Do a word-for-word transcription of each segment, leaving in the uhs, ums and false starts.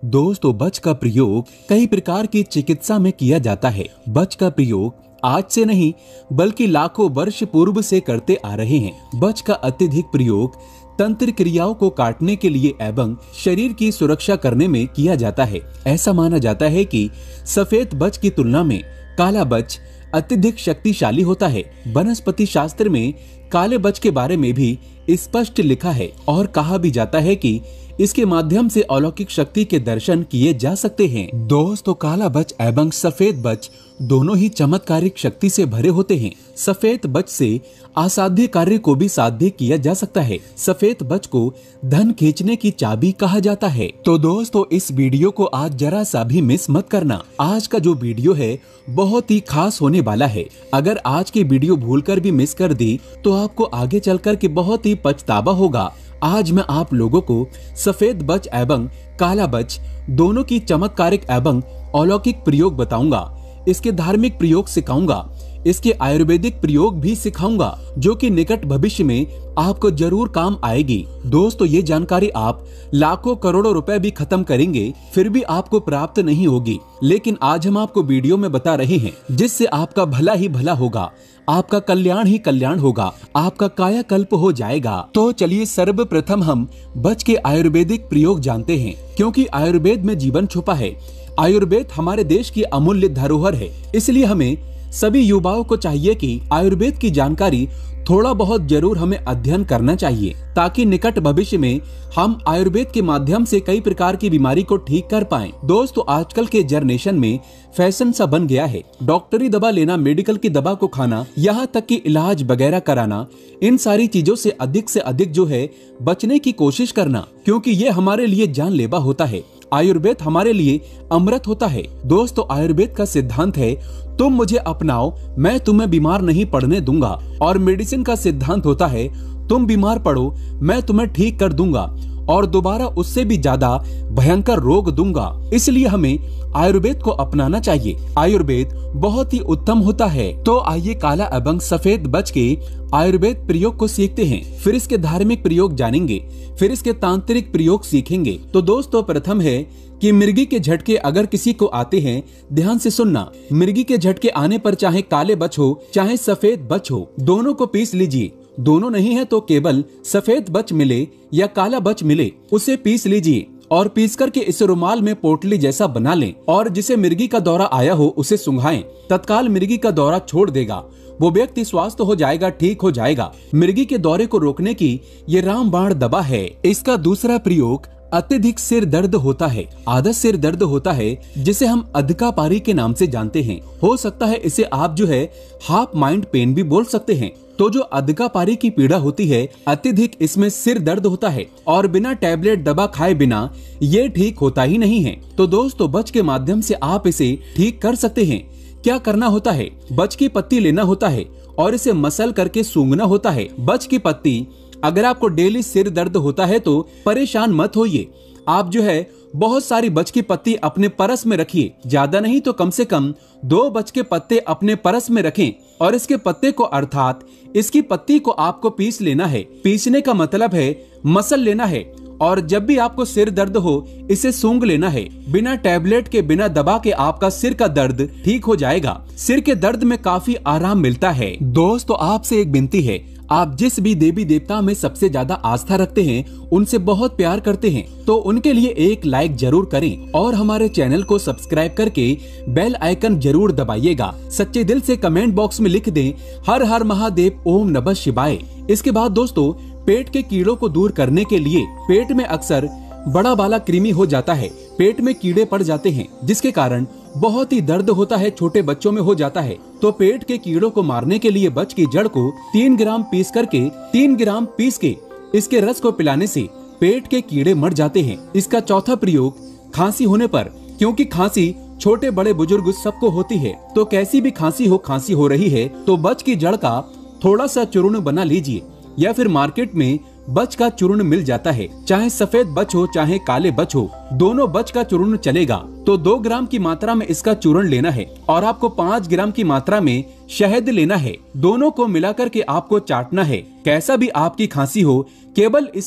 दोस्तों, बच का प्रयोग कई प्रकार की चिकित्सा में किया जाता है। बच का प्रयोग आज से नहीं बल्कि लाखों वर्ष पूर्व से करते आ रहे हैं। बच का अत्यधिक प्रयोग तंत्र क्रियाओं को काटने के लिए एवं शरीर की सुरक्षा करने में किया जाता है। ऐसा माना जाता है कि सफेद बच की तुलना में काला बच अत्यधिक शक्तिशाली होता है। वनस्पति शास्त्र में काले बच के बारे में भी स्पष्ट लिखा है और कहा भी जाता है कि इसके माध्यम से अलौकिक शक्ति के दर्शन किए जा सकते हैं। दोस्तों, काला बच एवं सफेद बच दोनों ही चमत्कारिक शक्ति से भरे होते हैं। सफेद बच से असाध्य कार्य को भी साध्य किया जा सकता है। सफेद बच को धन खींचने की चाबी कहा जाता है। तो दोस्तों, इस वीडियो को आज जरा सा भी मिस मत करना। आज का जो वीडियो है बहुत ही खास होने वाला है। अगर आज की वीडियो भूलकर भी मिस कर दी तो आपको आगे चलकर के बहुत ही पछतावा होगा। आज मैं आप लोगों को सफेद बच एवं काला बच दोनों की चमत्कारिक एवं अलौकिक प्रयोग बताऊंगा। इसके धार्मिक प्रयोग सिखाऊंगा। इसके आयुर्वेदिक प्रयोग भी सिखाऊंगा जो कि निकट भविष्य में आपको जरूर काम आएगी। दोस्तों, ये जानकारी आप लाखों करोड़ों रुपए भी खत्म करेंगे फिर भी आपको प्राप्त नहीं होगी। लेकिन आज हम आपको वीडियो में बता रहे हैं जिससे आपका भला ही भला होगा, आपका कल्याण ही कल्याण होगा, आपका कायाकल्प हो जाएगा। तो चलिए सर्वप्रथम हम बच के आयुर्वेदिक प्रयोग जानते हैं, क्योंकि आयुर्वेद में जीवन छुपा है। आयुर्वेद हमारे देश की अमूल्य धरोहर है। इसलिए हमें सभी युवाओं को चाहिए कि आयुर्वेद की जानकारी थोड़ा बहुत जरूर हमें अध्ययन करना चाहिए, ताकि निकट भविष्य में हम आयुर्वेद के माध्यम से कई प्रकार की बीमारी को ठीक कर पाएं। दोस्तों, आजकल के जनरेशन में फैशन सा बन गया है। डॉक्टरी दवा लेना, मेडिकल की दवा को खाना, यहाँ तक कि इलाज वगैरह कराना, इन सारी चीजों से अधिक से अधिक जो है बचने की कोशिश करना, क्योंकि ये हमारे लिए जानलेवा होता है। आयुर्वेद हमारे लिए अमृत होता है। दोस्तों, आयुर्वेद का सिद्धांत है तुम मुझे अपनाओ, मैं तुम्हें बीमार नहीं पड़ने दूंगा। और मेडिसिन का सिद्धांत होता है तुम बीमार पड़ो, मैं तुम्हें ठीक कर दूंगा और दोबारा उससे भी ज्यादा भयंकर रोग दूंगा। इसलिए हमें आयुर्वेद को अपनाना चाहिए। आयुर्वेद बहुत ही उत्तम होता है। तो आइए काला एवं सफेद बच के आयुर्वेद प्रयोग को सीखते हैं, फिर इसके धार्मिक प्रयोग जानेंगे, फिर इसके तांत्रिक प्रयोग सीखेंगे। तो दोस्तों, प्रथम है कि मिर्गी के झटके अगर किसी को आते हैं, ध्यान से सुनना। मिर्गी के झटके आने पर चाहे काले बच हो चाहे सफेद बच हो, दोनों को पीस लीजिए। दोनों नहीं है तो केवल सफेद बच मिले या काला बच मिले, उसे पीस लीजिए और पीस करके इस रुमाल में पोटली जैसा बना लें और जिसे मिर्गी का दौरा आया हो उसे सुंघाएं। तत्काल मिर्गी का दौरा छोड़ देगा, वो व्यक्ति स्वस्थ हो जाएगा, ठीक हो जाएगा। मिर्गी के दौरे को रोकने की ये रामबाण दवा है। इसका दूसरा प्रयोग अत्यधिक सिर दर्द होता है। आधा सिर दर्द होता है जिसे हम अधकापारी के नाम से जानते हैं। हो सकता है इसे आप जो है हाफ माइंड पेन भी बोल सकते हैं। तो जो अधकापारी की पीड़ा होती है, अत्यधिक इसमें सिर दर्द होता है और बिना टैबलेट दवा खाए बिना ये ठीक होता ही नहीं है। तो दोस्तों, बच के माध्यम से आप इसे ठीक कर सकते हैं। क्या करना होता है? बच की पत्ती लेना होता है और इसे मसल करके सूंघना होता है। बच की पत्ती अगर आपको डेली सिर दर्द होता है तो परेशान मत होइए। आप जो है बहुत सारी बच की पत्ती अपने परस में रखिए, ज्यादा नहीं तो कम से कम दो बच के पत्ते अपने परस में रखें और इसके पत्ते को अर्थात इसकी पत्ती को आपको पीस लेना है। पीसने का मतलब है मसल लेना है और जब भी आपको सिर दर्द हो इसे सूंघ लेना है। बिना टैबलेट के, बिना दवा के आपका सिर का दर्द ठीक हो जाएगा। सिर के दर्द में काफी आराम मिलता है। दोस्तों, आपसे एक विनती है, आप जिस भी देवी देवता में सबसे ज्यादा आस्था रखते हैं, उनसे बहुत प्यार करते हैं, तो उनके लिए एक लाइक जरूर करें और हमारे चैनल को सब्सक्राइब करके बेल आइकन जरूर दबाइएगा। सच्चे दिल से कमेंट बॉक्स में लिख दें हर हर महादेव, ओम नमः शिवाय। इसके बाद दोस्तों, पेट के कीड़ों को दूर करने के लिए पेट में अक्सर बड़ा वाला कृमि हो जाता है। पेट में कीड़े पड़ जाते हैं जिसके कारण बहुत ही दर्द होता है, छोटे बच्चों में हो जाता है। तो पेट के कीड़ों को मारने के लिए बच की जड़ को तीन ग्राम पीस करके तीन ग्राम पीस के इसके रस को पिलाने से पेट के कीड़े मर जाते हैं। इसका चौथा प्रयोग खांसी होने पर, क्योंकि खांसी छोटे बड़े बुजुर्ग सबको होती है, तो कैसी भी खांसी हो, खांसी हो रही है तो बच की जड़ का थोड़ा सा चूर्ण बना लीजिए या फिर मार्केट में बच का चूर्ण मिल जाता है। चाहे सफेद बच हो चाहे काले बच हो, दोनों बच का चूर्ण चलेगा। तो दो ग्राम की मात्रा में इसका चूर्ण लेना है और आपको पाँच ग्राम की मात्रा में शहद लेना है। दोनों को मिलाकर के आपको चाटना है। कैसा भी आपकी खांसी हो, केवल इसकी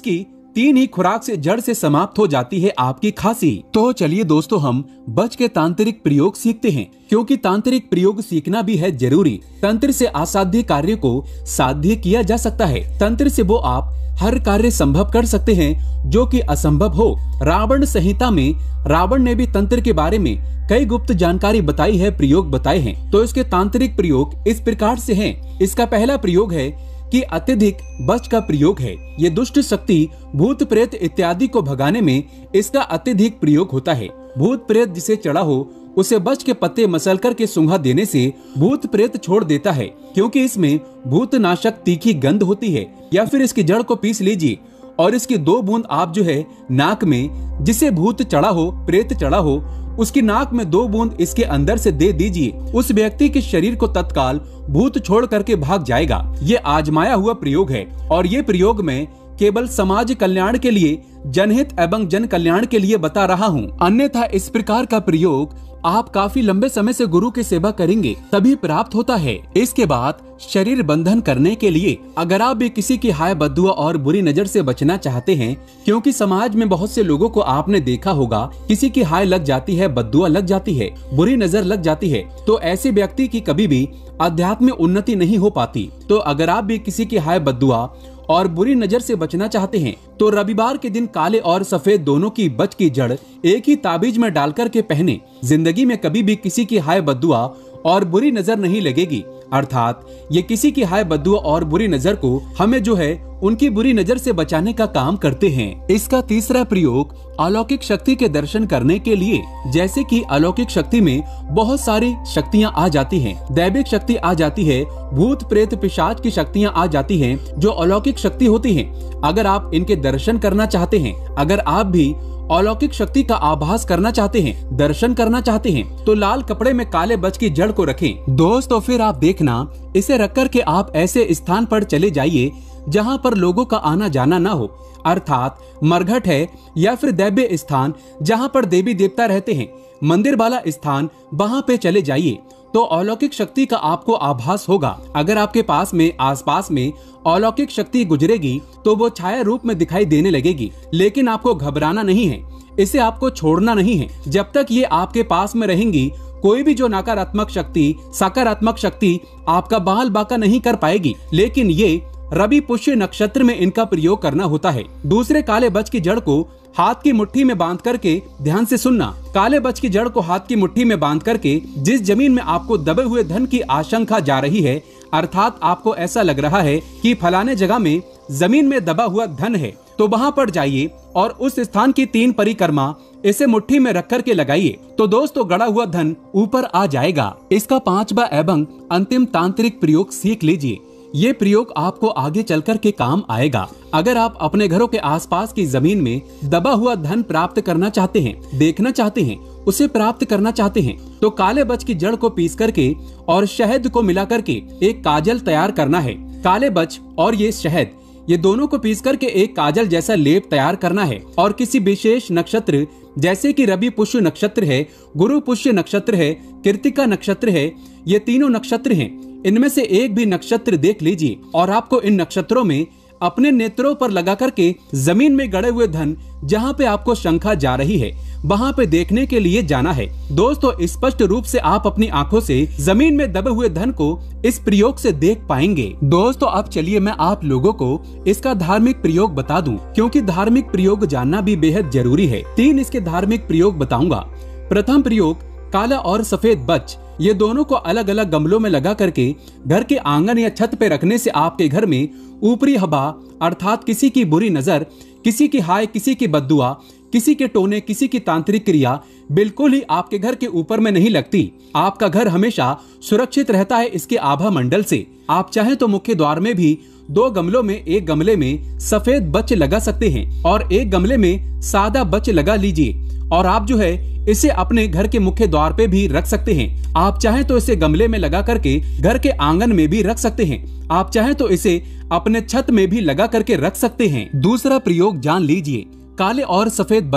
तीन ही खुराक से जड़ से समाप्त हो जाती है आपकी खांसी। तो चलिए दोस्तों, हम बच के तांत्रिक प्रयोग सीखते हैं, क्योंकि तांत्रिक प्रयोग सीखना भी है जरूरी। तंत्र से असाध्य कार्य को साध्य किया जा सकता है। तंत्र से वो आप हर कार्य संभव कर सकते हैं जो कि असंभव हो। रावण संहिता में रावण ने भी तंत्र के बारे में कई गुप्त जानकारी बताई है, प्रयोग बताए हैं। तो इसके तांत्रिक प्रयोग इस प्रकार से हैं। इसका पहला प्रयोग है कि अत्यधिक बच का प्रयोग है। ये दुष्ट शक्ति भूत प्रेत इत्यादि को भगाने में इसका अत्यधिक प्रयोग होता है। भूत प्रेत जिसे चढ़ा हो उसे बच के पत्ते मसल कर के सूंघा देने से भूत प्रेत छोड़ देता है, क्योंकि इसमें भूत नाशक तीखी गंध होती है। या फिर इसकी जड़ को पीस लीजिए और इसकी दो बूंद आप जो है नाक में, जिसे भूत चढ़ा हो, प्रेत चढ़ा हो, उसकी नाक में दो बूंद इसके अंदर से दे दीजिए। उस व्यक्ति के शरीर को तत्काल भूत छोड़ करके भाग जाएगा। ये आजमाया हुआ प्रयोग है और ये प्रयोग मैं केवल समाज कल्याण के लिए, जनहित एवं जन कल्याण के लिए बता रहा हूँ। अन्यथा इस प्रकार का प्रयोग आप काफी लंबे समय से गुरु की सेवा करेंगे तभी प्राप्त होता है। इसके बाद शरीर बंधन करने के लिए, अगर आप भी किसी की हाय बद्दुआ और बुरी नजर से बचना चाहते हैं, क्योंकि समाज में बहुत से लोगों को आपने देखा होगा, किसी की हाय लग जाती है, बद्दुआ लग जाती है, बुरी नजर लग जाती है, तो ऐसे व्यक्ति की कभी भी आध्यात्मिक उन्नति नहीं हो पाती। तो अगर आप भी किसी की हाय बद्दुआ और बुरी नजर से बचना चाहते हैं तो रविवार के दिन काले और सफेद दोनों की बच की जड़ एक ही ताबीज में डालकर के पहने। जिंदगी में कभी भी किसी की हाय बद्दुआ और बुरी नजर नहीं लगेगी। अर्थात ये किसी की हाय बद्दुआ और बुरी नजर को हमें जो है उनकी बुरी नजर से बचाने का काम करते हैं। इसका तीसरा प्रयोग अलौकिक शक्ति के दर्शन करने के लिए, जैसे कि अलौकिक शक्ति में बहुत सारी शक्तियां आ जाती हैं, दैविक शक्ति आ जाती है, भूत प्रेत पिशाच की शक्तियां आ जाती हैं, जो अलौकिक शक्ति होती हैं। अगर आप इनके दर्शन करना चाहते हैं, अगर आप भी अलौकिक शक्ति का आभास करना चाहते हैं, दर्शन करना चाहते हैं, तो लाल कपड़े में काले बच की जड़ को रखें। दोस्तों फिर आप देखना, इसे रख कर के आप ऐसे स्थान पर चले जाइए जहां पर लोगों का आना जाना ना हो, अर्थात मरघट है या फिर दैव्य स्थान जहां पर देवी देवता रहते हैं, मंदिर वाला स्थान, वहां पे चले जाइए तो अलौकिक शक्ति का आपको आभास होगा। अगर आपके पास में आसपास में अलौकिक शक्ति गुजरेगी तो वो छाया रूप में दिखाई देने लगेगी, लेकिन आपको घबराना नहीं है, इसे आपको छोड़ना नहीं है। जब तक ये आपके पास में रहेंगी, कोई भी जो नकारात्मक शक्ति सकारात्मक शक्ति आपका बहाल बाका नहीं कर पाएगी। लेकिन ये रवि पुष्य नक्षत्र में इनका प्रयोग करना होता है। दूसरे काले बच की जड़ को हाथ की मुट्ठी में बांध करके, ध्यान से सुनना, काले बच की जड़ को हाथ की मुट्ठी में बांध करके जिस जमीन में आपको दबे हुए धन की आशंका जा रही है, अर्थात आपको ऐसा लग रहा है कि फलाने जगह में जमीन में दबा हुआ धन है, तो वहां पर जाइए और उस स्थान की तीन परिक्रमा इसे मुट्ठी में रख कर के लगाइए, तो दोस्तों गड़ा हुआ धन ऊपर आ जाएगा। इसका पांचवा एवं अंतिम तांत्रिक प्रयोग सीख लीजिए। ये प्रयोग आपको आगे चलकर के काम आएगा। अगर आप अपने घरों के आसपास की जमीन में दबा हुआ धन प्राप्त करना चाहते हैं, देखना चाहते हैं, उसे प्राप्त करना चाहते हैं, तो काले बच की जड़ को पीस करके और शहद को मिला करके एक काजल तैयार करना है। काले बच और ये शहद, ये दोनों को पीस करके एक काजल जैसा लेप तैयार करना है। और किसी विशेष नक्षत्र, जैसे कि रवि पुष्य नक्षत्र है, गुरु पुष्य नक्षत्र है, कृतिका नक्षत्र है, ये तीनों नक्षत्र हैं, इनमें से एक भी नक्षत्र देख लीजिए और आपको इन नक्षत्रों में अपने नेत्रों पर लगा करके जमीन में गड़े हुए धन जहां पे आपको शंका जा रही है, वहां पे देखने के लिए जाना है। दोस्तों स्पष्ट रूप से आप अपनी आंखों से जमीन में दबे हुए धन को इस प्रयोग से देख पाएंगे। दोस्तों अब चलिए मैं आप लोगों को इसका धार्मिक प्रयोग बता दूं, क्योंकि धार्मिक प्रयोग जानना भी बेहद जरूरी है। तीन इसके धार्मिक प्रयोग बताऊंगा। प्रथम प्रयोग काला और सफेद बच, ये दोनों को अलग अलग गमलों में लगा करके घर के आंगन या छत पे रखने से आपके घर में ऊपरी हवा, अर्थात किसी की बुरी नजर, किसी की हाय, किसी की बद्दुआ, किसी के टोने, किसी की तांत्रिक क्रिया बिल्कुल ही आपके घर के ऊपर में नहीं लगती। आपका घर हमेशा सुरक्षित रहता है इसके आभा मंडल से। आप चाहे तो मुख्य द्वार में भी दो गमलों में, एक गमले में सफेद बच लगा सकते हैं और एक गमले में सादा बच लगा लीजिए और आप जो है इसे अपने घर के मुख्य द्वार पे भी रख सकते हैं। आप चाहें तो इसे गमले में लगा करके घर के आंगन में भी रख सकते हैं। आप चाहें तो इसे अपने छत में भी लगा करके रख सकते हैं। दूसरा प्रयोग जान लीजिए। काले और सफेद बच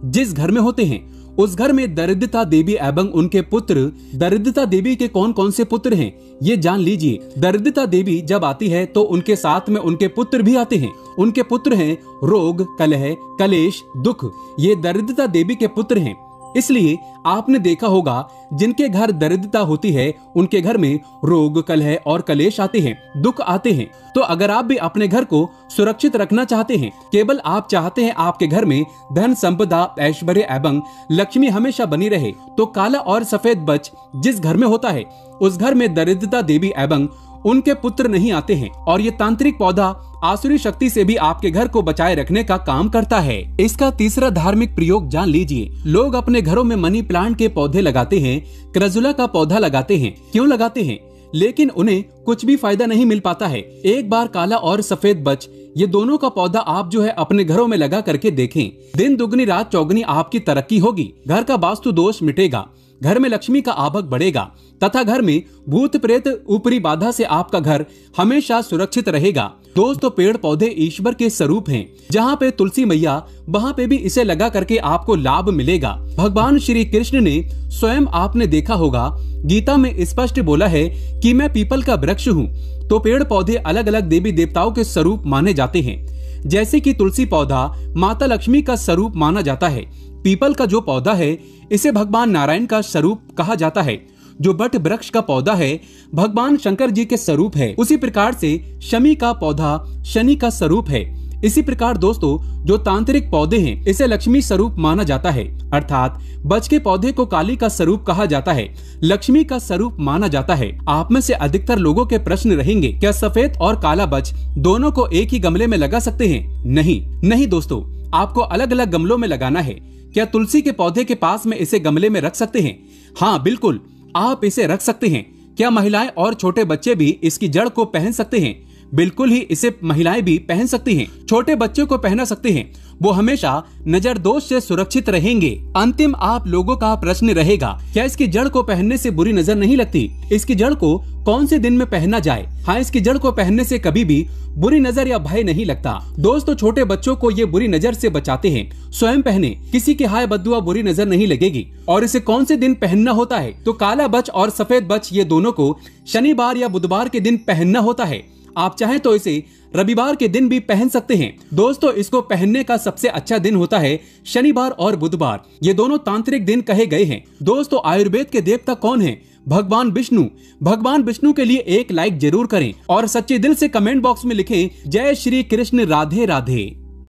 जिस घर में होते हैं उस घर में दरिद्रता देवी एवं उनके पुत्र। दरिद्रता देवी के कौन कौन से पुत्र हैं ये जान लीजिए। दरिद्रता देवी जब आती है तो उनके साथ में उनके पुत्र भी आते हैं। उनके पुत्र हैं रोग, कलह, कलेश, दुख। ये दरिद्रता देवी के पुत्र हैं। इसलिए आपने देखा होगा जिनके घर दरिद्रता होती है उनके घर में रोग, कलह और कलेश आते हैं, दुख आते हैं। तो अगर आप भी अपने घर को सुरक्षित रखना चाहते हैं, केवल आप चाहते हैं आपके घर में धन, संपदा, ऐश्वर्य एवं लक्ष्मी हमेशा बनी रहे, तो काला और सफेद बच जिस घर में होता है उस घर में दरिद्रता देवी एवं उनके पुत्र नहीं आते हैं। और ये तांत्रिक पौधा आसुरी शक्ति से भी आपके घर को बचाए रखने का काम करता है। इसका तीसरा धार्मिक प्रयोग जान लीजिए। लोग अपने घरों में मनी प्लांट के पौधे लगाते हैं, क्रजुला का पौधा लगाते हैं। क्यों लगाते हैं? लेकिन उन्हें कुछ भी फायदा नहीं मिल पाता है। एक बार काला और सफेद बच ये दोनों का पौधा आप जो है अपने घरों में लगा करके देखें। दिन दुगनी रात चौगनी आपकी तरक्की होगी। घर का वास्तु दोष मिटेगा, घर में लक्ष्मी का आवक बढ़ेगा तथा घर में भूत प्रेत ऊपरी बाधा से आपका घर हमेशा सुरक्षित रहेगा। दोस्तों, पेड़ पौधे ईश्वर के स्वरूप हैं। जहाँ पे तुलसी मैया वहाँ पे भी इसे लगा करके आपको लाभ मिलेगा। भगवान श्री कृष्ण ने स्वयं आपने देखा होगा गीता में स्पष्ट बोला है कि मैं पीपल का वृक्ष हूँ। तो पेड़ पौधे अलग अलग देवी देवताओं के स्वरूप माने जाते हैं। जैसे कि तुलसी पौधा माता लक्ष्मी का स्वरूप माना जाता है। पीपल का जो पौधा है इसे भगवान नारायण का स्वरूप कहा जाता है। जो बट वृक्ष का पौधा है भगवान शंकर जी के स्वरूप है। उसी प्रकार से शमी का पौधा शनि का स्वरूप है। इसी प्रकार दोस्तों, जो तांत्रिक पौधे हैं इसे लक्ष्मी स्वरूप माना जाता है। अर्थात बच के पौधे को काली का स्वरूप कहा जाता है, लक्ष्मी का स्वरूप माना जाता है। आप में से अधिकतर लोगों के प्रश्न रहेंगे, क्या सफेद और काला बच दोनों को एक ही गमले में लगा सकते हैं? नहीं नहीं दोस्तों, आपको अलग अलग गमलों में लगाना है। क्या तुलसी के पौधे के पास में इसे गमले में रख सकते हैं? हाँ बिल्कुल, आप इसे रख सकते हैं। क्या महिलाएं और छोटे बच्चे भी इसकी जड़ को पहन सकते हैं? बिल्कुल ही, इसे महिलाएं भी पहन सकती हैं। छोटे बच्चों को पहना सकते हैं, वो हमेशा नजर दोष से सुरक्षित रहेंगे। अंतिम आप लोगों का प्रश्न रहेगा, क्या इसकी जड़ को पहनने से बुरी नजर नहीं लगती? इसकी जड़ को कौन से दिन में पहना जाए? हाँ, इसकी जड़ को पहनने से कभी भी बुरी नजर या भय नहीं लगता। दोस्तों, छोटे बच्चों को ये बुरी नजर से बचाते हैं। स्वयं पहने, किसी की हाय बद्दुआ बुरी नजर नहीं लगेगी। और इसे कौन से दिन पहनना होता है? तो काला बच और सफेद बच ये दोनों को शनिवार या बुधवार के दिन पहनना होता है। आप चाहें तो इसे रविवार के दिन भी पहन सकते हैं। दोस्तों, इसको पहनने का सबसे अच्छा दिन होता है शनिवार और बुधवार। ये दोनों तांत्रिक दिन कहे गए हैं। दोस्तों, आयुर्वेद के देवता कौन है? भगवान विष्णु। भगवान विष्णु के लिए एक लाइक जरूर करें और सच्चे दिल से कमेंट बॉक्स में लिखें, जय श्री कृष्ण, राधे राधे।